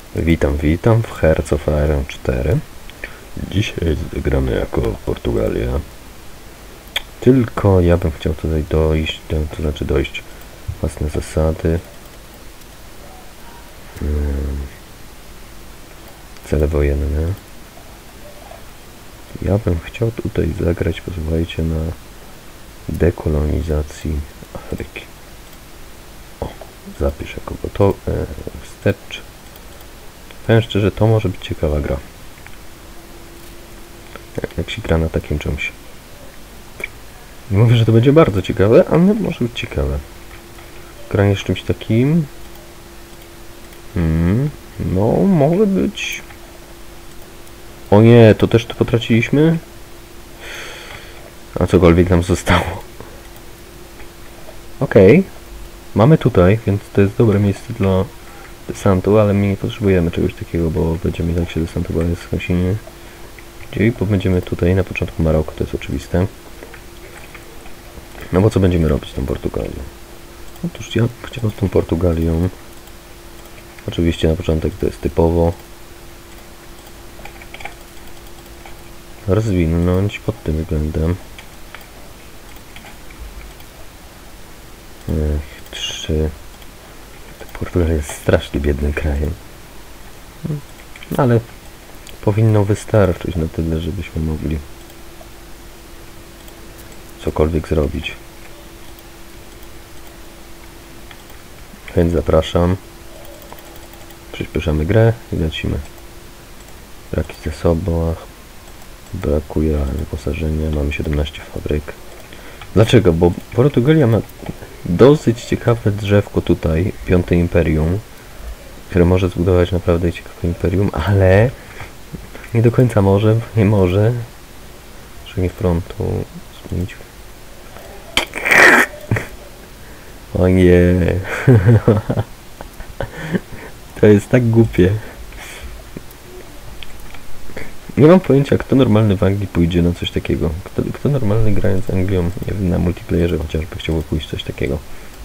Witam w Hearts of Iron 4. Dzisiaj gramy jako Portugalia. Tylko ja bym chciał tutaj dojść, to znaczy dojść własne zasady. Cele wojenne. Ja bym chciał tutaj zagrać, posłuchajcie, na dekolonizacji Afryki. O, zapisz jako gotowy. Wstecz. Powiem szczerze, to może być ciekawa gra. Jak się gra na takim czymś. Nie mówię, że to będzie bardzo ciekawe, ale może być ciekawe. Granie z czymś takim... no, może być... O nie, to też to potraciliśmy? A cokolwiek nam zostało. Okej. Mamy tutaj, więc to jest dobre miejsce dla desantu, ale my nie potrzebujemy czegoś takiego, bo będziemy tak się desantowali z Hasinie. Gdzie będziemy tutaj na początku Maroku, to jest oczywiste. No bo co będziemy robić z tą Portugalią? Otóż ja chciałem z tą Portugalią. Oczywiście na początek to jest typowo rozwinąć pod tym względem. 3. Portugalia jest strasznie biednym krajem. Ale powinno wystarczyć na tyle, żebyśmy mogli cokolwiek zrobić. Więc zapraszam. Przyspieszamy grę i lecimy. Braki w zasobach. Brakuje wyposażenia. Mamy 17 fabryk. Dlaczego? Bo Portugalia ma dosyć ciekawe drzewko tutaj, 5 imperium, które może zbudować naprawdę ciekawe imperium, ale nie do końca może, nie może. Szeregi frontu zmienić. O nie. To jest tak głupie. Nie mam pojęcia, kto normalny w Anglii pójdzie na coś takiego. Kto normalny grając z Anglią, nie wiem, na multiplayerze chociażby chciałby pójść coś takiego.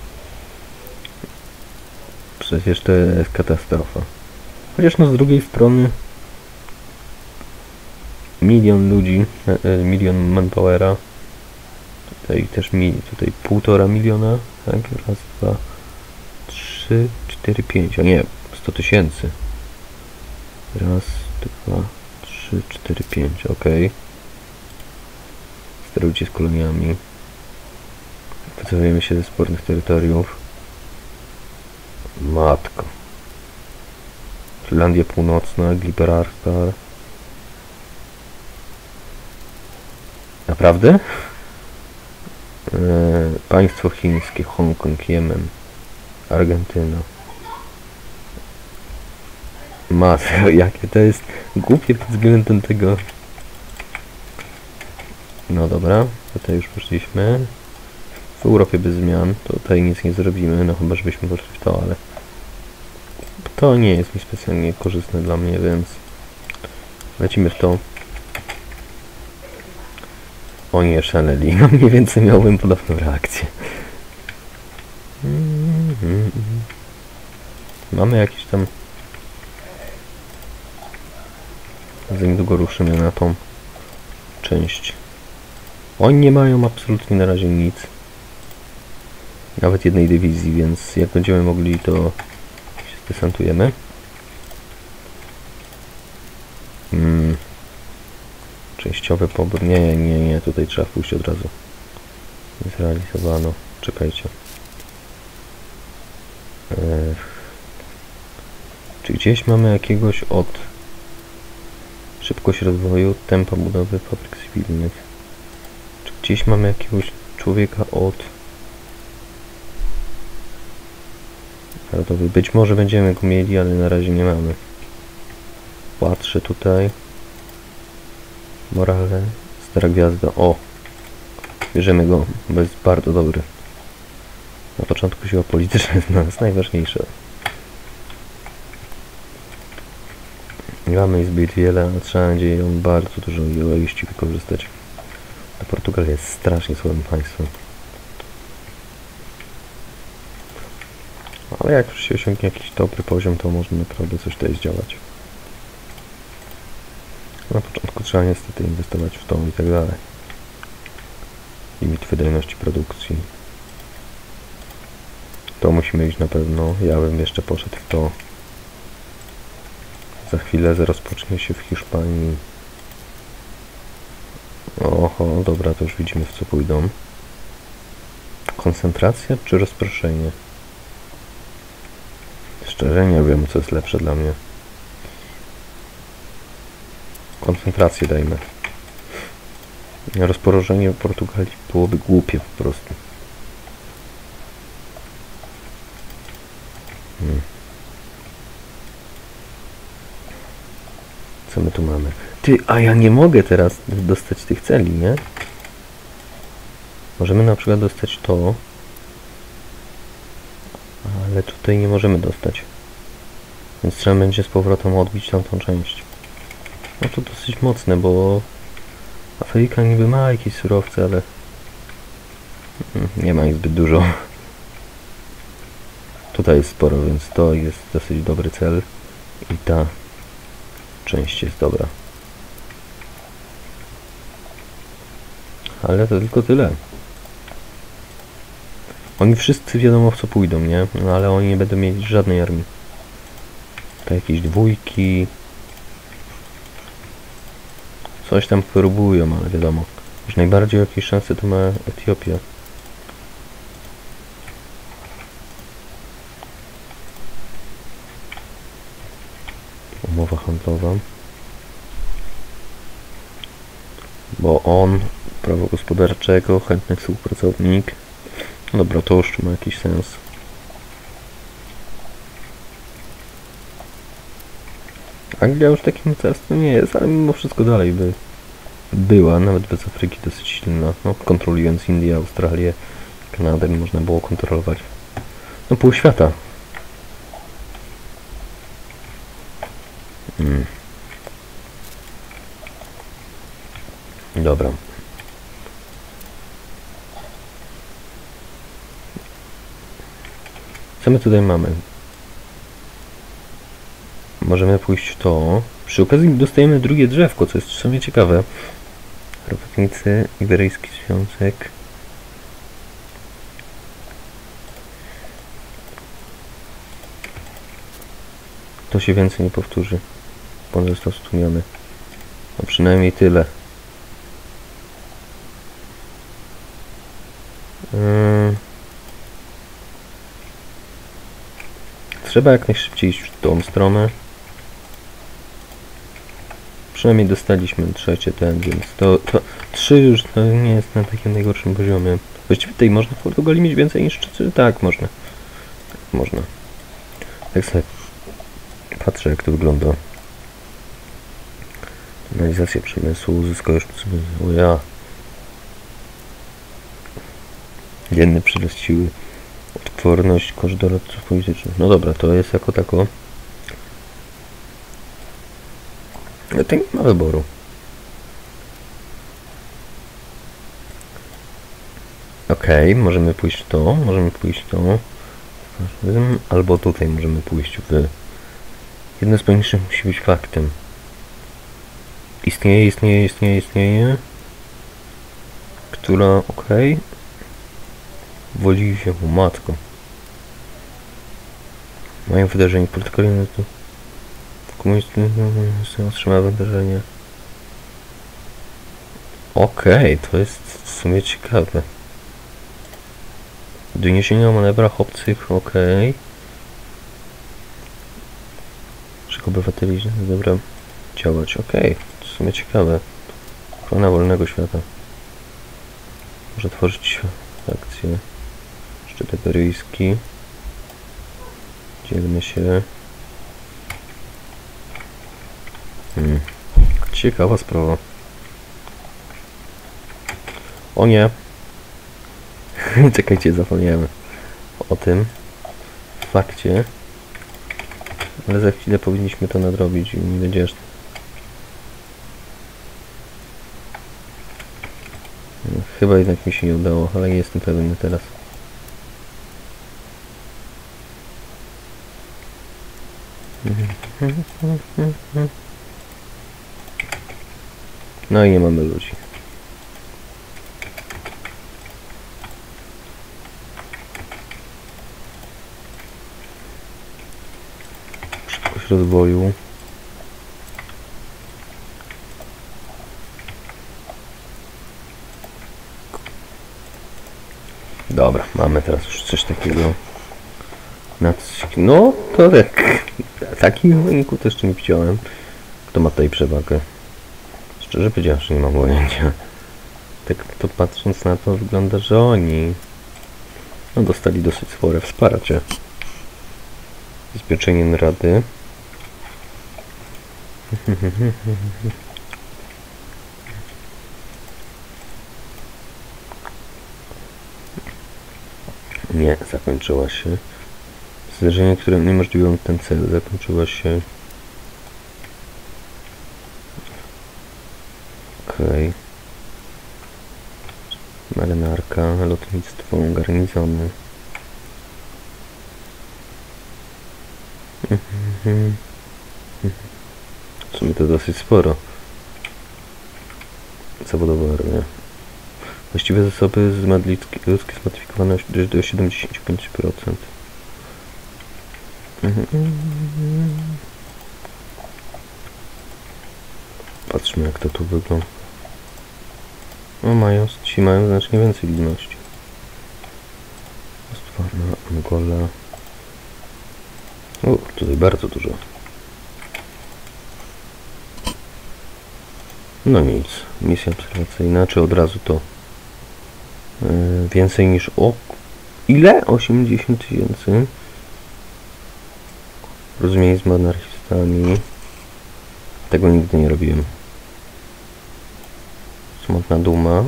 Przecież to jest katastrofa. Chociaż no z drugiej strony milion ludzi, milion manpowera. Tutaj też tutaj 1,5 miliona, tak? Raz, 2, 3, 4, 5, a nie, 100 000. Raz, 2, 3, 4, 5, ok. Sterujcie z koloniami. Wycofujemy się ze spornych terytoriów. Matko. Irlandia Północna, Gibraltar. Naprawdę? Państwo chińskie, Hongkong, Jemen, Argentyna. Matko, jakie to jest głupie pod względem tego. No dobra, tutaj już poszliśmy. W Europie bez zmian, tutaj nic nie zrobimy, no chyba żebyśmy poszli w to, ale to nie jest mi specjalnie korzystne dla mnie, więc lecimy w to. O nie, szaleli, no mniej więcej miałbym podobną reakcję. Mamy jakieś tam... Za niedługo ruszymy na tą część. Oni nie mają absolutnie na razie nic. Nawet jednej dywizji, więc jak będziemy mogli, to się zdesantujemy. Częściowy pobór. Nie, tutaj trzeba pójść od razu. Zrealizowano. Czekajcie. Czy gdzieś mamy jakiegoś od szybkość rozwoju, tempa budowy fabryk cywilnych? Czy gdzieś mamy jakiegoś człowieka od narodowy? Być może będziemy go mieli, ale na razie nie mamy. Patrzę tutaj. Morale, stara gwiazda. O! Bierzemy go, bo jest bardzo dobry. Na początku siła polityczna jest dla nas najważniejsza. Mamy ich zbyt wiele, a trzeba będzie ją bardzo dużo ilości wykorzystać. A Portugalia jest strasznie słabym państwem. Ale jak już się osiągnie jakiś dobry poziom, to można naprawdę coś tutaj zdziałać. Na początku trzeba niestety inwestować w to i tak dalej. Limit wydajności produkcji. To musimy iść na pewno. Ja bym jeszcze poszedł w to. Za chwilę rozpocznie się w Hiszpanii. Oho, dobra, to już widzimy, w co pójdą. Koncentracja czy rozproszenie? Szczerze nie wiem, co jest lepsze dla mnie. Koncentrację dajmy. Rozproszenie Portugalii byłoby głupie po prostu. Co my tu mamy? Ty, a ja nie mogę teraz dostać tych celi, nie? Możemy na przykład dostać to, ale tutaj nie możemy dostać. Więc trzeba będzie z powrotem odbić tamtą część. No to dosyć mocne, bo Afryka niby ma jakieś surowce, ale nie ma ich zbyt dużo. Tutaj jest sporo, więc to jest dosyć dobry cel i ta część jest dobra. Ale to tylko tyle. Oni wszyscy wiadomo w co pójdą, nie? No ale oni nie będą mieli żadnej armii. To jakieś dwójki. Coś tam próbują, ale wiadomo. Już najbardziej jakieś szanse to ma Etiopia. Umowa handlowa. Bo on, prawo gospodarczego, chętny współpracownik. Dobra, to już ma jakiś sens. Anglia już takim carstwem nie jest, ale mimo wszystko dalej by była, nawet bez Afryki dosyć silna. No, kontrolując Indię, Australię, Kanadę można było kontrolować. No, pół świata. Dobra. Co my tutaj mamy? Możemy pójść w to. Przy okazji dostajemy drugie drzewko, co jest w sumie ciekawe. Robotnicy, Iberyjski Związek. To się więcej nie powtórzy. On został stłumiony. No przynajmniej tyle. Trzeba jak najszybciej iść w tą stronę. Przynajmniej dostaliśmy trzecie ten, więc to 3 już to nie jest na takim najgorszym poziomie. Właściwie tutaj można w Portugalii mieć więcej niż 3? Tak, można. Można. Tak sobie patrzę, jak to wygląda. Analizacja przemysłu, uzyskał już przemysł. O ja. Dzienny przyrost siły. Odporność, koszt doradców politycznych. No dobra, to jest jako tako. Ale to nie ma wyboru. Okej, możemy pójść w to, możemy pójść w to. Albo tutaj możemy pójść w... Jedno z poniższych musi być faktem. Istnieje. Która, okej. Wodzi się o matko. Mają wydarzenie protokolne to... Komunisty otrzymały wydarzenie. Okej, to jest w sumie ciekawe. Doniesienia o manewrach obcych, okej. Wszech obywateli, dobra, działać, okej. To w sumie ciekawe. Ochrona wolnego świata. Może tworzyć akcje. Szczyt iberyjski. Dzielmy się. Ciekawa sprawa. O nie. Czekajcie, zapomniałem o tym fakcie. Ale za chwilę powinniśmy to nadrobić i nie będzie aż... Chyba jednak mi się nie udało, ale nie jestem pewny teraz. No i nie mamy ludzi. Szybkość rozwoju. Dobra, mamy teraz już coś takiego. No, to tak. Takich wyników też jeszcze nie widziałem. Kto ma tutaj przewagę? Szczerze powiedziawszy, nie mam pojęcia. Tak to patrząc na to, wygląda, że oni no, dostali dosyć spore wsparcie. Zabezpieczeniem rady. Nie, zakończyła się. Zdarzenie, które uniemożliwiło ten cel, zakończyło się. Okej. Marynarka, lotnictwo, garnizony. W sumie to dosyć sporo. Zawodowa armia. Właściwe zasoby ludzkie zmodyfikowane do 75%. Patrzmy, jak to tu wygląda. O, ci mają znacznie więcej ludności. Ostwarna, Angola. O, tutaj bardzo dużo. No nic, misja obserwacyjna, czy od razu to więcej niż ile? 80 000. Porozumienie z monarchistami. Tego nigdy nie robiłem. Smutna duma.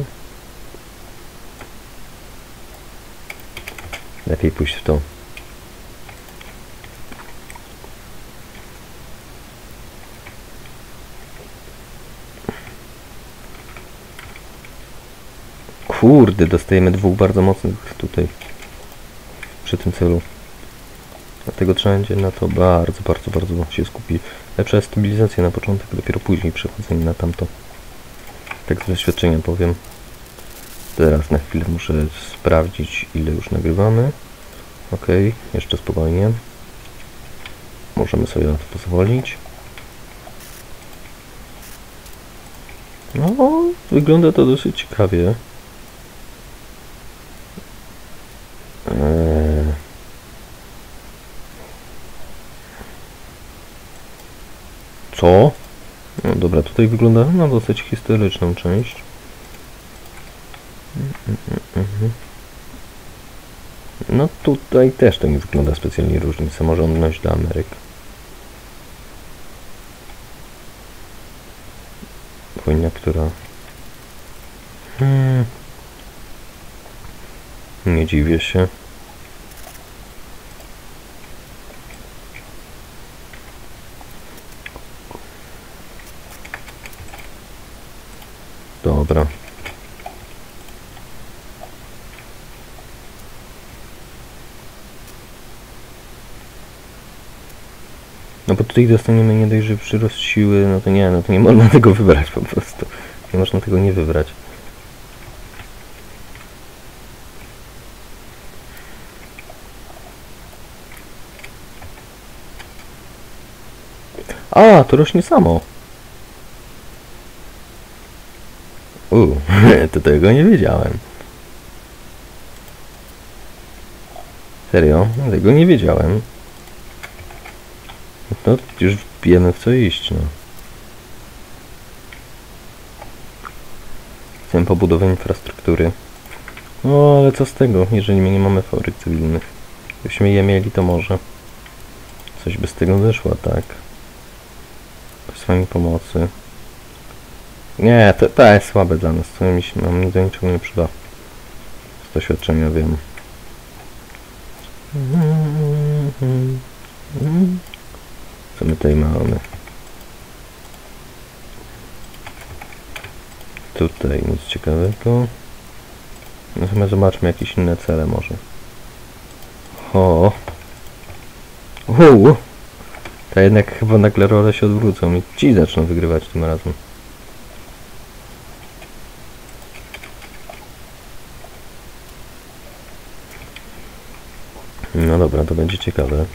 Lepiej pójść w to. Kurde, dostajemy dwóch bardzo mocnych tutaj przy tym celu. Dlatego trzeba będzie na to bardzo się skupić. Lepsza jest stabilizacja na początek, dopiero później przechodzenie na tamto. Tak z doświadczenia powiem. Teraz na chwilę muszę sprawdzić, ile już nagrywamy. Ok, jeszcze spokojnie. Możemy sobie na to pozwolić. No, wygląda to dosyć ciekawie. Co? No dobra, tutaj wygląda na dosyć historyczną część. No tutaj też to nie wygląda specjalnie różnie. Samorządność dla Ameryk. Wojna, która... Nie dziwię się. Dobra. No bo tutaj dostaniemy nie dość, że przyrost siły, no to nie można tego wybrać po prostu. Nie można tego nie wybrać. A, to rośnie samo. To tego nie wiedziałem. Serio? Tego nie wiedziałem. No, już wiemy, w co iść, no. Chcę pobudowę infrastruktury. No, ale co z tego, jeżeli my nie mamy fabryk cywilnych? Gdybyśmy je mieli, to może coś by z tego wyszło, tak? Państwami pomocy. Nie, to jest słabe dla nas. To nam do niczego nie przyda. Z doświadczenia wiem. Co my tutaj mamy? Tutaj nic ciekawego. No chyba zobaczmy jakieś inne cele może. To jednak chyba nagle role się odwrócą i ci zaczną wygrywać tym razem. No dobra, to będzie ciekawe.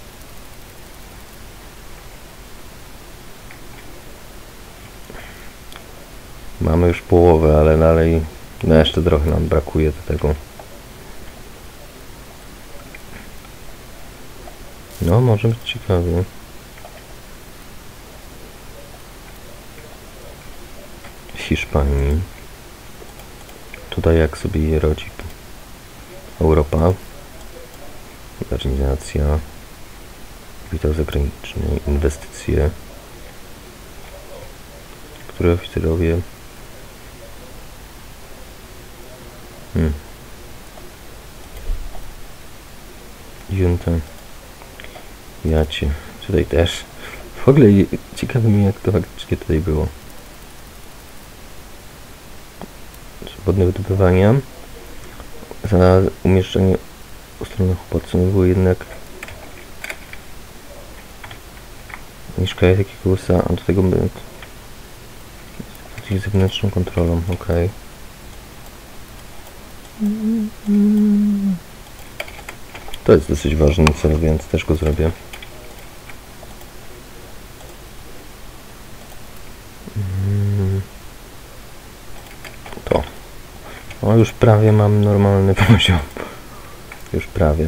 Mamy już połowę, ale dalej no jeszcze trochę nam brakuje do tego. No, może być ciekawie. Hiszpanii. Tutaj jak sobie je rodzi. Europa. Modernizacja. Kapitał zagraniczny. Inwestycje. Które oficerowie... Junta. Jacie. Tutaj też. W ogóle ciekawe mi jak to faktycznie tutaj było. Swobodne wydobywania. Za umieszczenie ustronnych podsumowywało jednak niżka jest jakiegoś a do tego z zewnętrzną kontrolą, ok. To jest dosyć ważny cel, więc też go zrobię. To. O, już prawie mam normalny poziom. Już prawie.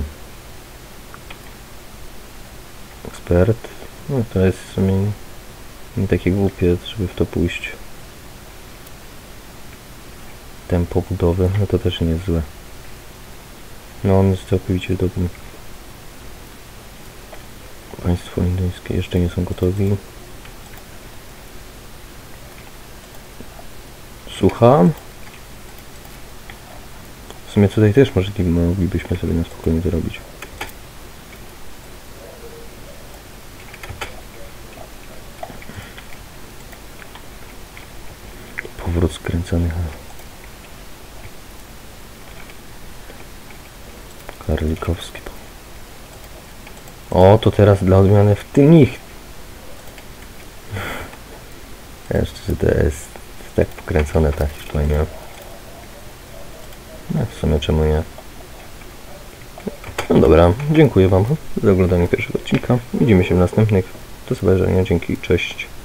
Ekspert. No to jest w sumie nie takie głupie, żeby w to pójść. Tempo budowy, no to też nie jest złe. No on jest całkowicie dobry. Państwo indyjskie jeszcze nie są gotowi. Słucham? W sumie tutaj też moglibyśmy sobie na spokojnie to robić. Powrót skręcony. Karlikowski. O, to teraz dla odmiany w tym nich. Jeszcze, że to jest tak pokręcone ta Hiszpania. No w sumie czemu nie? No dobra, dziękuję wam za oglądanie pierwszego odcinka. Widzimy się w następnych. Do zobaczenia, dzięki, cześć.